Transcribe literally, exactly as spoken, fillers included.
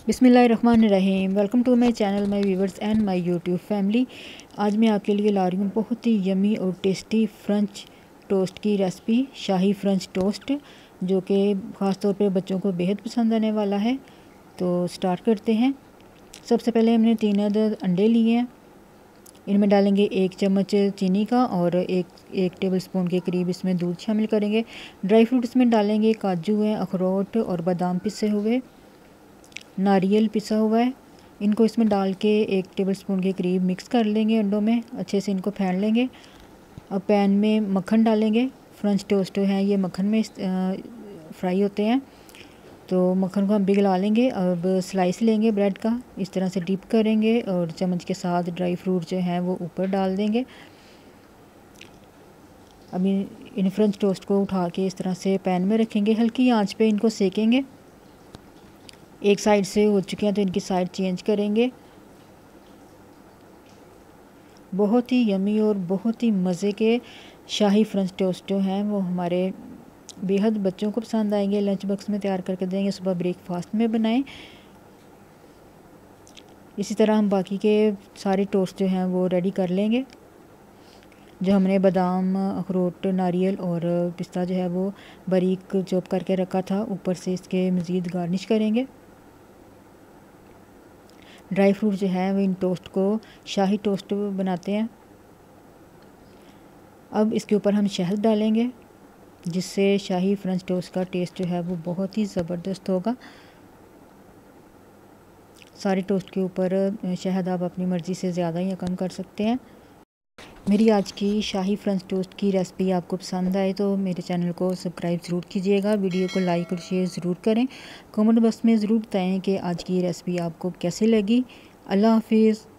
बिस्मिल्लाहिर्रहमानिर्रहीम। Welcome to my channel, my viewers and my YouTube family. आज मैं आपके लिए ला रही हूँ बहुत ही यमी और टेस्टी फ्रेंच टोस्ट की रेसिपी, शाही फ्रेंच टोस्ट, जो कि ख़ास तौर पे बच्चों को बेहद पसंद आने वाला है। तो स्टार्ट करते हैं। सबसे पहले हमने तीन अदद अंडे लिए हैं। इनमें डालेंगे एक चम्मच चीनी का और एक एक टेबलस्पून के करीब इसमें दूध शामिल करेंगे। ड्राई फ्रूट्स में डालेंगे काजू हैं, अखरोट और बादाम पिसे हुए, नारियल पिसा हुआ है। इनको इसमें डाल के एक टेबलस्पून के करीब मिक्स कर लेंगे अंडों में, अच्छे से इनको फेंट लेंगे। अब पैन में मक्खन डालेंगे। फ्रेंच टोस्ट हैं ये मक्खन में फ्राई होते हैं, तो मक्खन को हम पिघला लेंगे। अब स्लाइस लेंगे ब्रेड का, इस तरह से डिप करेंगे और चम्मच के साथ ड्राई फ्रूट जो हैं वो ऊपर डाल देंगे। अब इन फ्रेंच टोस्ट को उठा के इस तरह से पैन में रखेंगे, हल्की आंच पे इनको सेकेंगे। एक साइड से हो चुके हैं तो इनकी साइड चेंज करेंगे। बहुत ही यमी और बहुत ही मज़े के शाही फ्रेंच टोस्ट जो हैं वो हमारे बेहद बच्चों को पसंद आएंगे। लंच बॉक्स में तैयार करके देंगे, सुबह ब्रेकफास्ट में बनाएं। इसी तरह हम बाकी के सारे टोस्ट जो हैं वो रेडी कर लेंगे। जो हमने बादाम, अखरोट, नारियल और पिस्ता जो है वो बारीक चॉप करके रखा था, ऊपर से इसके मज़ीद गार्निश करेंगे। ड्राई फ्रूट जो है वो इन टोस्ट को शाही टोस्ट बनाते हैं। अब इसके ऊपर हम शहद डालेंगे, जिससे शाही फ्रेंच टोस्ट का टेस्ट जो है वो बहुत ही ज़बरदस्त होगा। सारे टोस्ट के ऊपर शहद आप अपनी मर्ज़ी से ज़्यादा या कम कर सकते हैं। मेरी आज की शाही फ्रेंच टोस्ट की रेसिपी आपको पसंद आए तो मेरे चैनल को सब्सक्राइब ज़रूर कीजिएगा, वीडियो को लाइक और शेयर ज़रूर करें। कमेंट बॉक्स में ज़रूर बताएं कि आज की रेसिपी आपको कैसी लगी। अल्लाह हाफिज़।